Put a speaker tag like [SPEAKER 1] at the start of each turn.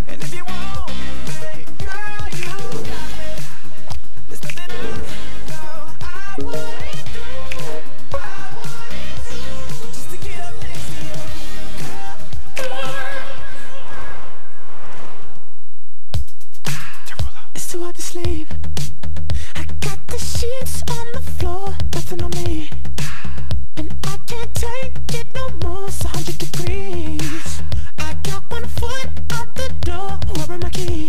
[SPEAKER 1] And if you want me, girl, you got me. There's nothing I wouldn't do. Just to get up next to you, girl. It's too hard to sleep. I got the sheets on the floor, nothing on me. And I can't take it no more, it's 100 degrees. I got 1 foot out the door, where are my keys?